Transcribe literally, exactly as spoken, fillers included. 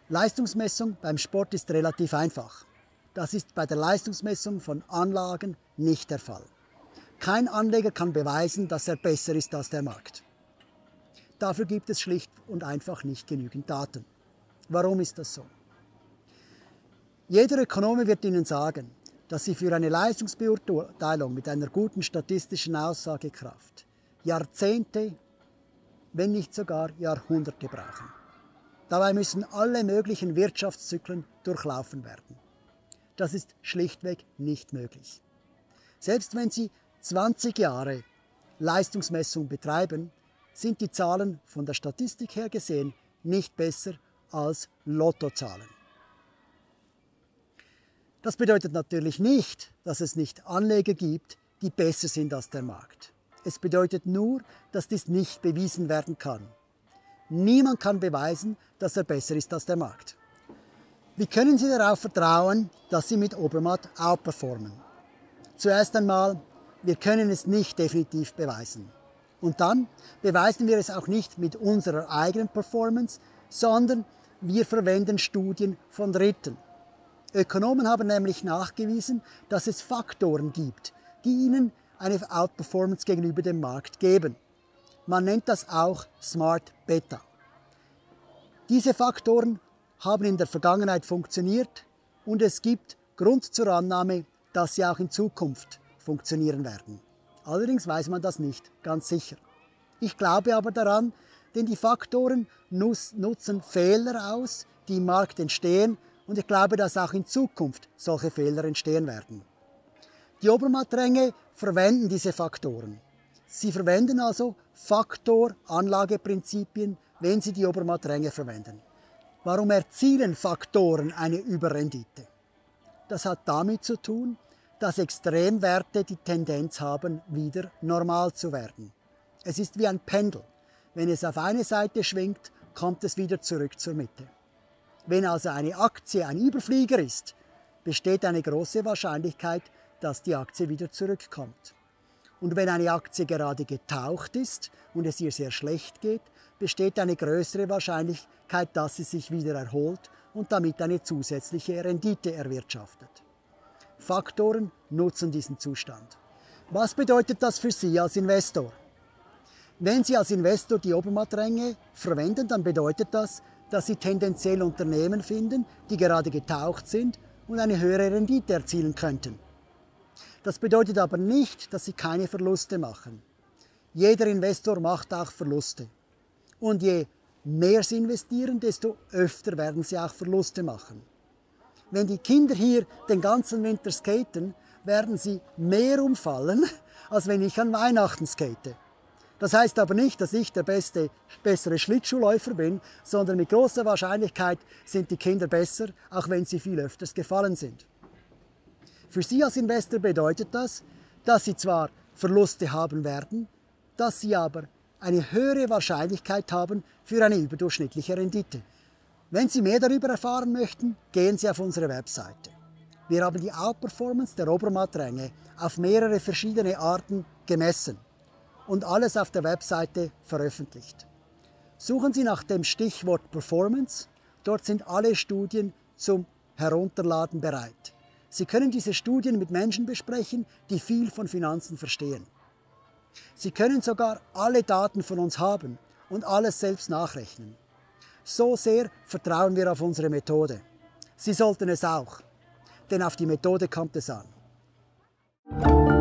Leistungsmessung beim Sport ist relativ einfach. Das ist bei der Leistungsmessung von Anlagen nicht der Fall. Kein Anleger kann beweisen, dass er besser ist als der Markt. Dafür gibt es schlicht und einfach nicht genügend Daten. Warum ist das so? Jeder Ökonome wird Ihnen sagen, dass Sie für eine Leistungsbeurteilung mit einer guten statistischen Aussagekraft Jahrzehnte, wenn nicht sogar Jahrhunderte brauchen. Dabei müssen alle möglichen Wirtschaftszyklen durchlaufen werden. Das ist schlichtweg nicht möglich. Selbst wenn Sie zwanzig Jahre Leistungsmessung betreiben, sind die Zahlen von der Statistik her gesehen nicht besser als Lottozahlen. Das bedeutet natürlich nicht, dass es nicht Anleger gibt, die besser sind als der Markt. Es bedeutet nur, dass dies nicht bewiesen werden kann. Niemand kann beweisen, dass er besser ist als der Markt. Wie können Sie darauf vertrauen, dass Sie mit Obermatt outperformen? Zuerst einmal, wir können es nicht definitiv beweisen. Und dann beweisen wir es auch nicht mit unserer eigenen Performance, sondern wir verwenden Studien von Dritten. Ökonomen haben nämlich nachgewiesen, dass es Faktoren gibt, die ihnen eine Outperformance gegenüber dem Markt geben. Man nennt das auch Smart Beta. Diese Faktoren haben in der Vergangenheit funktioniert und es gibt Grund zur Annahme, dass sie auch in Zukunft funktionieren werden. Allerdings weiß man das nicht ganz sicher. Ich glaube aber daran, denn die Faktoren nutzen Fehler aus, die im Markt entstehen, und ich glaube, dass auch in Zukunft solche Fehler entstehen werden. Die Obermatt-Ränge verwenden diese Faktoren. Sie verwenden also Faktor-Anlageprinzipien, wenn sie die Obermatt-Ränge verwenden. Warum erzielen Faktoren eine Überrendite? Das hat damit zu tun, dass Extremwerte die Tendenz haben, wieder normal zu werden. Es ist wie ein Pendel. Wenn es auf eine Seite schwingt, kommt es wieder zurück zur Mitte. Wenn also eine Aktie ein Überflieger ist, besteht eine große Wahrscheinlichkeit, dass die Aktie wieder zurückkommt. Und wenn eine Aktie gerade getaucht ist und es ihr sehr schlecht geht, besteht eine größere Wahrscheinlichkeit, dass sie sich wieder erholt und damit eine zusätzliche Rendite erwirtschaftet. Faktoren nutzen diesen Zustand. Was bedeutet das für Sie als Investor? Wenn Sie als Investor die Obermatt-Ränge verwenden, dann bedeutet das, dass Sie tendenziell Unternehmen finden, die gerade getaucht sind und eine höhere Rendite erzielen könnten. Das bedeutet aber nicht, dass Sie keine Verluste machen. Jeder Investor macht auch Verluste. Und je mehr Sie investieren, desto öfter werden Sie auch Verluste machen. Wenn die Kinder hier den ganzen Winter skaten, werden sie mehr umfallen, als wenn ich an Weihnachten skate. Das heißt aber nicht, dass ich der beste, bessere Schlittschuhläufer bin, sondern mit großer Wahrscheinlichkeit sind die Kinder besser, auch wenn sie viel öfters gefallen sind. Für Sie als Investor bedeutet das, dass Sie zwar Verluste haben werden, dass Sie aber eine höhere Wahrscheinlichkeit haben für eine überdurchschnittliche Rendite. Wenn Sie mehr darüber erfahren möchten, gehen Sie auf unsere Webseite. Wir haben die Outperformance der Obermatt-Ränge auf mehrere verschiedene Arten gemessen und alles auf der Webseite veröffentlicht. Suchen Sie nach dem Stichwort Performance, dort sind alle Studien zum Herunterladen bereit. Sie können diese Studien mit Menschen besprechen, die viel von Finanzen verstehen. Sie können sogar alle Daten von uns haben und alles selbst nachrechnen. So sehr vertrauen wir auf unsere Methode. Sie sollten es auch, denn auf die Methode kommt es an.